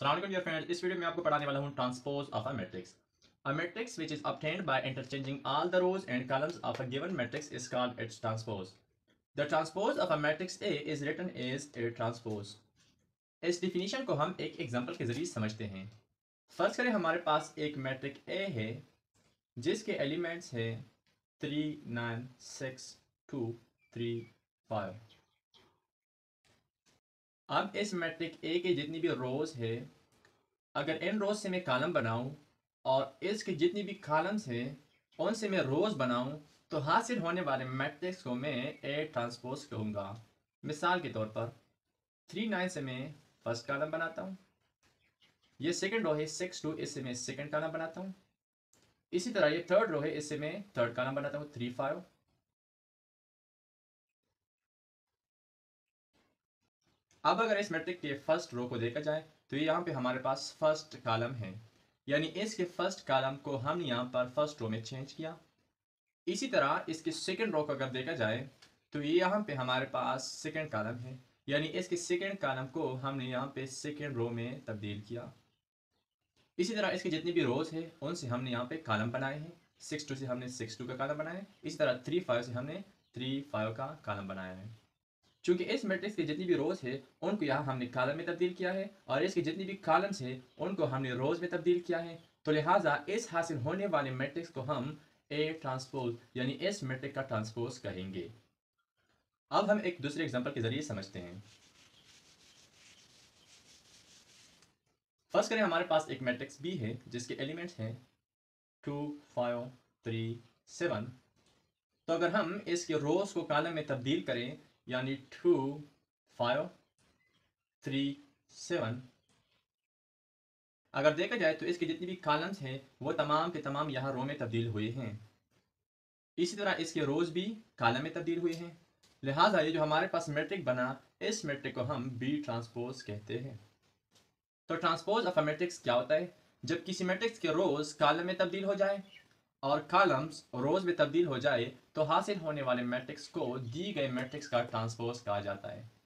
अस्सलाम वालेकुम dear friends, इस वीडियो में आपको पढ़ाने वाला हूँ transpose of a matrix. A matrix which is obtained by interchanging all the rows and columns of a given matrix is called its transpose. The transpose of a matrix A is written as A transpose. इस definition को हम एक example के जरिए समझते हैं। फर्ज करें हमारे पास एक मैट्रिक्स A है जिसके एलिमेंट्स हैं 3, 9, 6, 2, 3, 5। अब इस मैट्रिक्स A के जितनी भी रोज है, अगर इन रोज से मैं कॉलम बनाऊं और इसके जितनी भी कॉलम्स हैं उनसे मैं रोज बनाऊं, तो हासिल होने वाले मैट्रिक्स को मैं ए ट्रांसपोज कहूँगा। मिसाल के तौर पर 3, 9 से मैं फर्स्ट कॉलम बनाता हूँ, ये सेकंड रो है 6, 2, इससे मैं सेकंड कॉलम बनाता हूँ। इसी तरह ये थर्ड रो है, इससे मैं थर्ड कॉलम बनाता हूँ 3, 5। अब अगर इस मैट्रिक्स के फर्स्ट रो को देखा जाए तो ये यहाँ पे हमारे पास फर्स्ट कॉलम है, यानी इसके फर्स्ट कॉलम को हमने यहाँ पर फर्स्ट रो में चेंज किया। इसी तरह इसके सेकंड रो को अगर देखा जाए तो ये यहाँ पे हमारे पास सेकंड कॉलम है, यानी इसके सेकंड कॉलम को हमने यहाँ पे सेकंड रो में तब्दील किया। इसी तरह इसके जितनी भी रोज है उनसे हमने यहाँ पे कॉलम बनाए हैं। 6, 2 से हमने 6, 2 का कॉलम बनाया है। इसी तरह 3, 5 से हमने 3, 5 का कॉलम बनाया है। चूंकि इस मैट्रिक्स की जितनी भी रोज है उनको यहाँ हमने कॉलम में तब्दील किया है और इसकी जितनी भी कॉलम्स है उनको हमने रोज में तब्दील किया है, तो लिहाजा इस हासिल होने वाले मैट्रिक्स को हम ए ट्रांसपोज यानी इस मैट्रिक्स का ट्रांसपोज कहेंगे। अब हम एक दूसरे एग्जांपल के जरिए समझते हैं। फर्स्ट करें हमारे पास एक मैट्रिक्स बी है जिसके एलिमेंट्स हैं 2, 5, 3, 7। तो अगर हम इसके रोज को कॉलम में तब्दील करें, यानी 2, 5, 3, 7, अगर देखा जाए तो इसके जितनी भी कॉलम्स हैं वो तमाम के तमाम यहाँ रो में तब्दील हुए हैं। इसी तरह इसके रोज भी कॉलम में तब्दील हुए हैं। लिहाजा ये जो हमारे पास मैट्रिक्स बना, इस मैट्रिक्स को हम बी ट्रांसपोज कहते हैं। तो ट्रांसपोज ऑफ अ मैट्रिक्स क्या होता है? जब किसी मैट्रिक्स के रोज कॉलम में तब्दील हो जाए और कॉलम्स रोज में तब्दील हो जाए तो हासिल होने वाले मैट्रिक्स को दी गए मैट्रिक्स का ट्रांसपोज कहा जाता है।